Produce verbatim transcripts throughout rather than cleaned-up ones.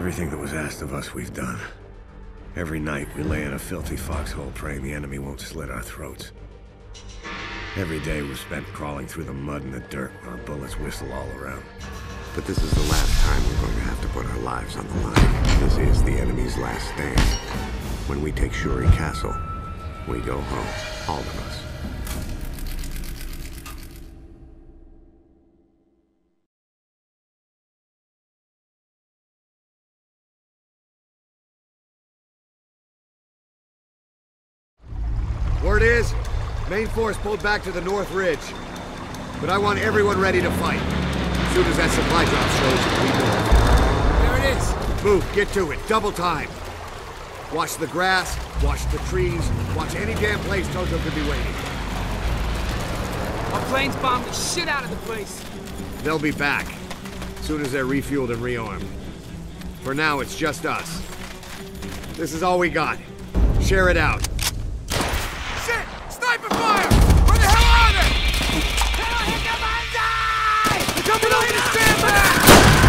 Everything that was asked of us, we've done. Every night, we lay in a filthy foxhole praying the enemy won't slit our throats. Every day we've spent crawling through the mud and the dirt, our bullets whistle all around. But this is the last time we're going to have to put our lives on the line. This is the enemy's last stand. When we take Shuri Castle, we go home, all of us. Word is, main force pulled back to the North Ridge. But I want everyone ready to fight. As soon as that supply drop shows, we move. There it is! Move, get to it, double time. Watch the grass, watch the trees, watch any damn place Toto could be waiting. Our planes bombed the shit out of the place. They'll be back, as soon as they're refueled and rearmed. For now, it's just us. This is all we got. Share it out. Shit! Sniper fire! Where the hell are they? They're coming over to stand back!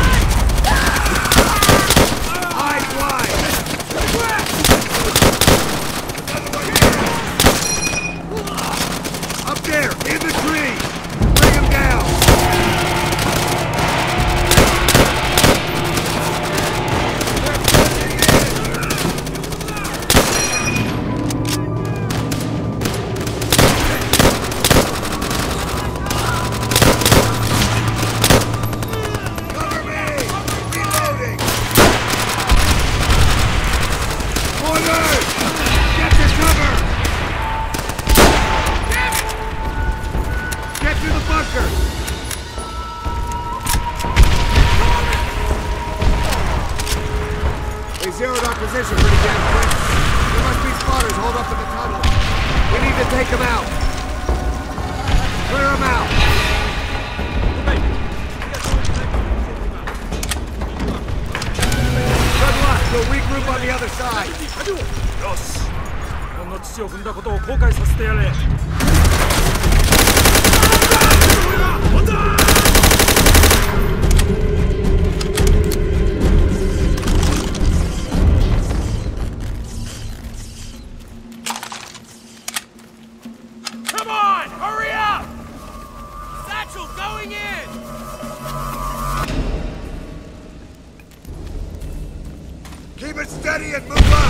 High fly! Up there, in the tree! Bring him down! Zeroed our position pretty damn quick. There must be spotters holed up in the tunnel. We need to take them out. Clear them out. Good luck. We'll regroup on the other side. よし。日本の土を踏んだことを後悔させてやれ。 Come on! Hurry up! Satchel going in! Keep it steady and move up.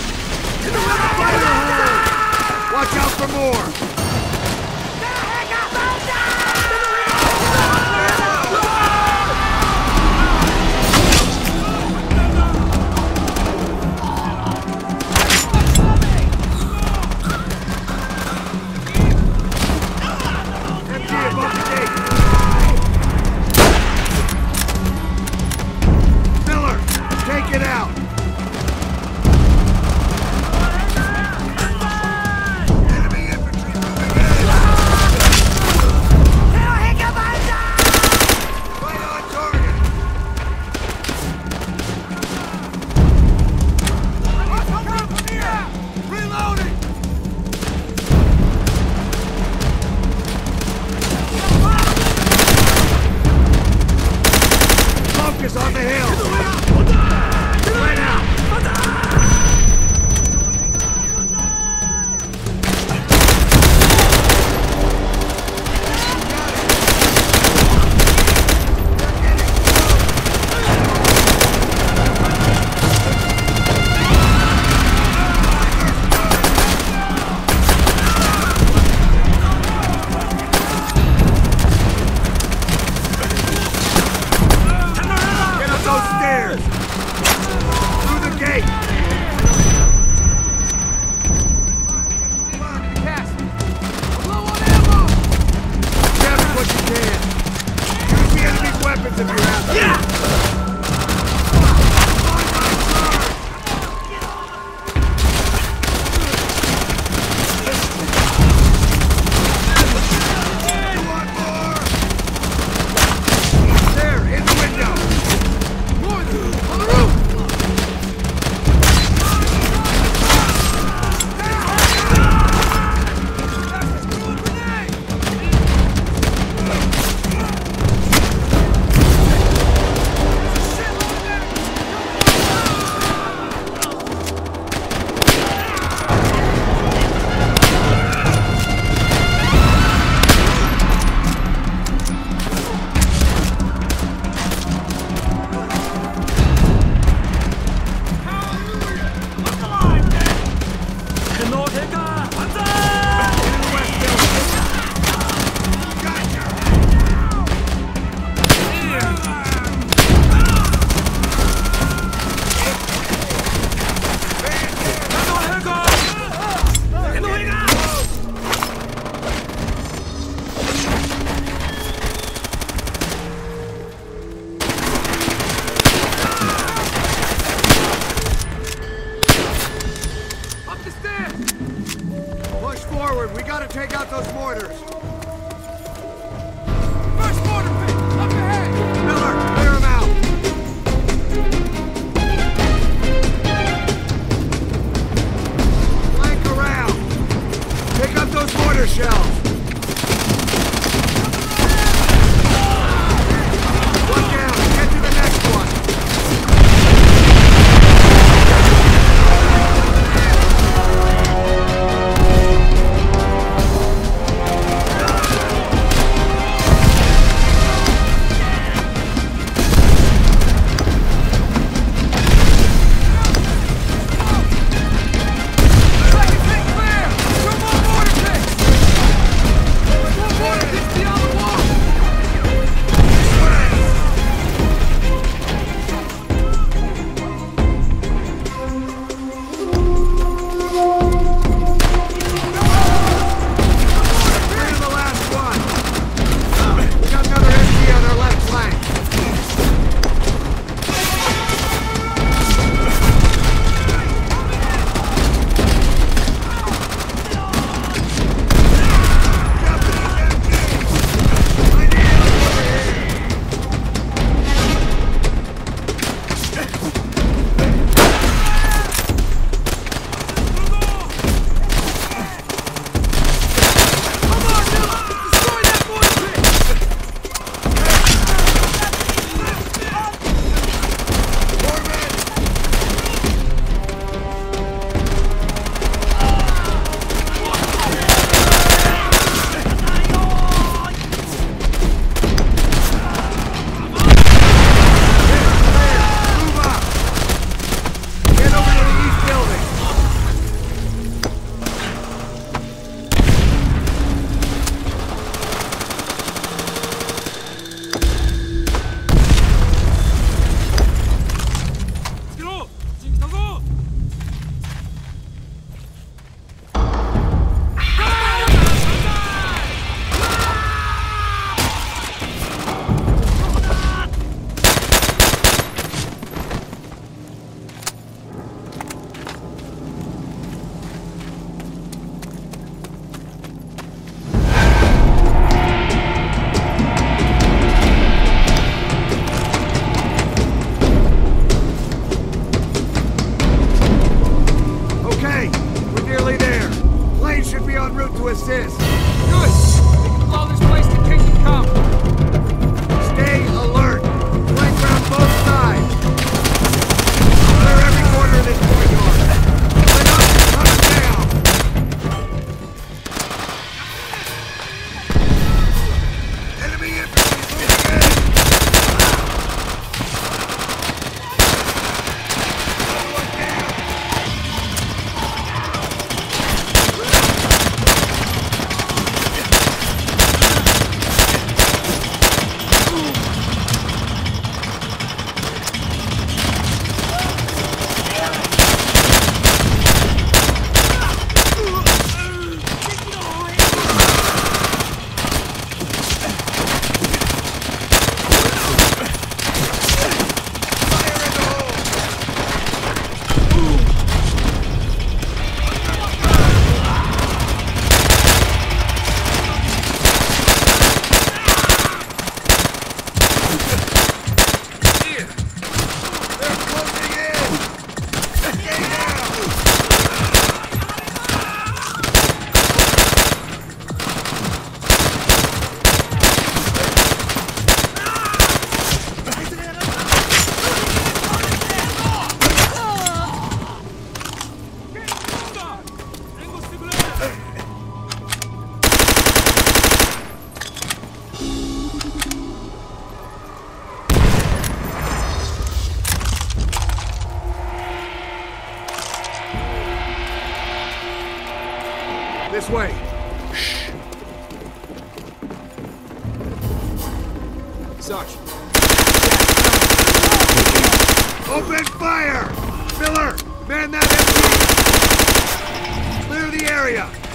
Fire hole! Watch out for more. Forward, we gotta take out those mortars. First mortar pit! Up ahead! Miller, clear them out! Flank around! Pick up those mortar shells! One down, get to the next one! Assist. Good! We can blow this place to kingdom come! Stay alert! Flank round both sides! Clear every corner of this courtyard! Line up and coming down! Enemy infantry moving in! Everyone down! This way. Shh. Sarge. Open fire! Miller, man that M P! Clear the area!